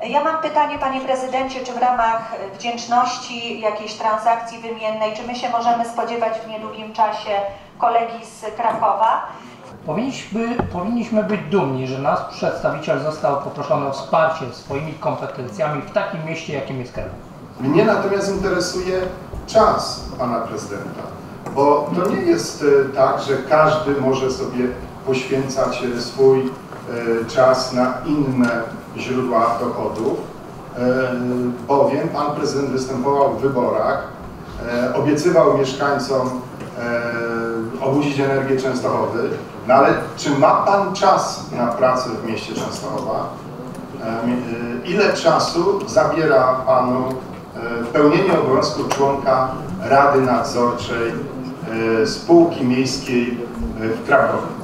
Ja mam pytanie, panie prezydencie, czy w ramach wdzięczności jakiejś transakcji wymiennej, czy my się możemy spodziewać w niedługim czasie kolegi z Krakowa? Powinniśmy być dumni, że nasz przedstawiciel został poproszony o wsparcie swoimi kompetencjami w takim mieście, jakim jest Kraków. Mnie natomiast interesuje czas pana prezydenta, bo to nie jest tak, że każdy może sobie poświęcać swój czas na inne źródła dochodów, bowiem pan prezydent występował w wyborach, obiecywał mieszkańcom obudzić energię Częstochowy, no ale czy ma pan czas na pracę w mieście Częstochowa? Ile czasu zabiera panu pełnienie obowiązku członka Rady Nadzorczej spółki miejskiej w Krakowie?